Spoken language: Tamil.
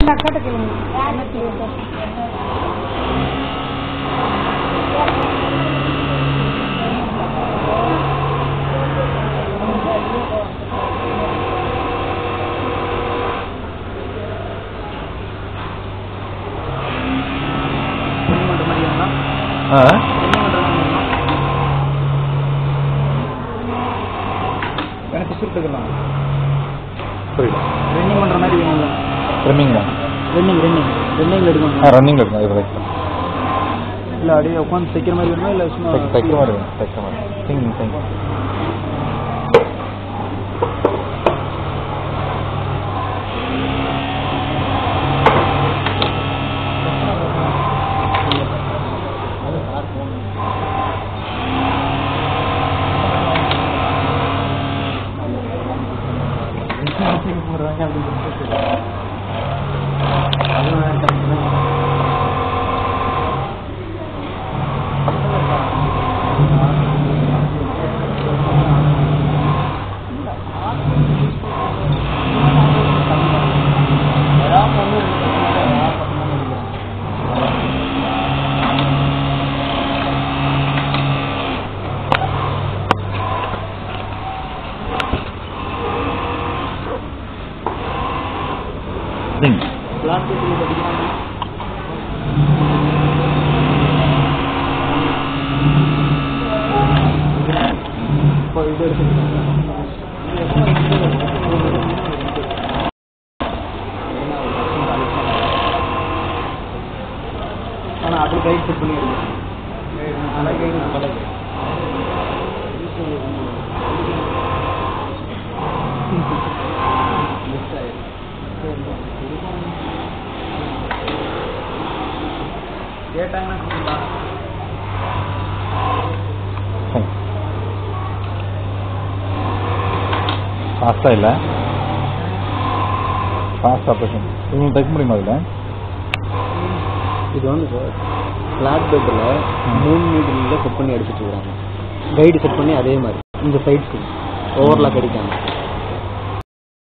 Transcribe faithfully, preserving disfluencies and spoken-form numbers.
அக்காட்ட கேளுங்க. எனக்கு சுட்டுக்கலாம் புரியல. ரன்னிங் பண்ணுற மாதிரி வேணுங்களா? ரன்னிங்கா? ரன்னிங் ரன்னிங் ரன்னிங்கில் எடுக்கணும். ஆ ரன்னிங் எடுக்கணும். இது ரைட். இல்லை அப்படியே உட்காந்து தைக்கிற மாதிரி வேணுமா இல்லை சும்மா தைக்கிற மாதிரி வேணும். தைக்கிற மாதிரி திங் திங் ஆனால் அப்படி கைட் செட் பண்ணி கேட்டாங்கன்னா ஃபாஸ்டா இல்லை, ஃபாஸ்ட் ஆப்ரேஷன். உங்களுக்கு தைக்க முடியுமா அதில்? இது வந்து சார் ஃப்ளாட் பெட்டில் மூணு மீட்டரில் செட் பண்ணி அடிச்சுட்டு இருக்காங்க. கைடு செட் பண்ணி அதே மாதிரி இந்த சைட்ஸு ஓவர்லாக் அடிக்காங்க.